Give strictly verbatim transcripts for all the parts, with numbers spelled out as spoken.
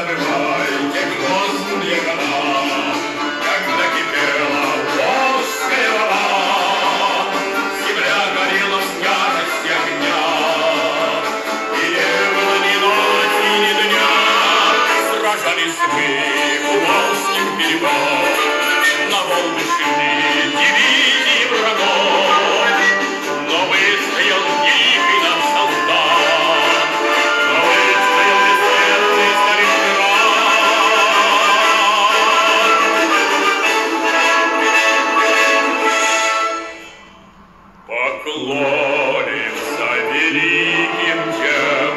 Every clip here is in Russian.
забывайте грозные года, когда кипела волжская вода, земля горела в тяжести огня, и не было ни ночи, ни дня. Сражались мы у волжских берегов, на волны шли дивизии врагов, но выстоял великий наш солдат, но выстоял бессмертный Сталинград. Поклонимся великим тем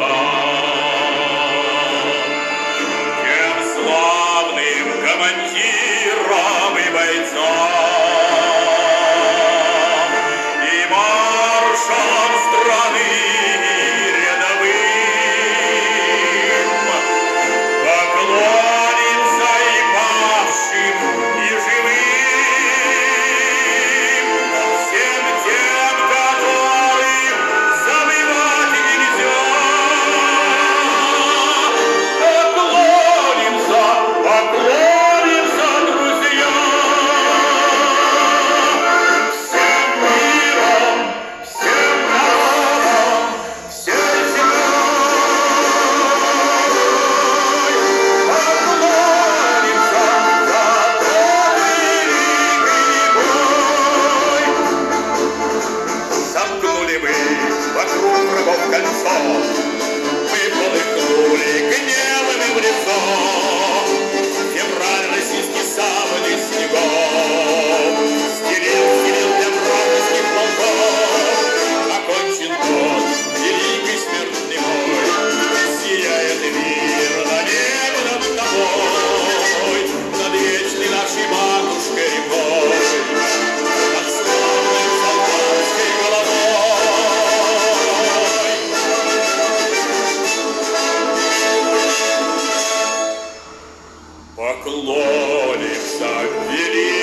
годам, тем славным командирам и бойцам, и маршалам страны рядовым. Поклонимся и павшим, и живым, всем тем, которых забывать нельзя. Поклонимся, поклонимся, друзья, всем миром, всем народом, всей землей. Поклонимся за тот великий бой. Замкнули мы вокруг врагов кольцо, мы полыхнули гневом им в лицо. Февраль российский саваный снегов стелил, стелил для вражеских полков. Окончен год великий смертный бой, сияет мир на небо над тобой, над вечной нашей матушкой рекой, над славной солдатской головой. Поклонимся великим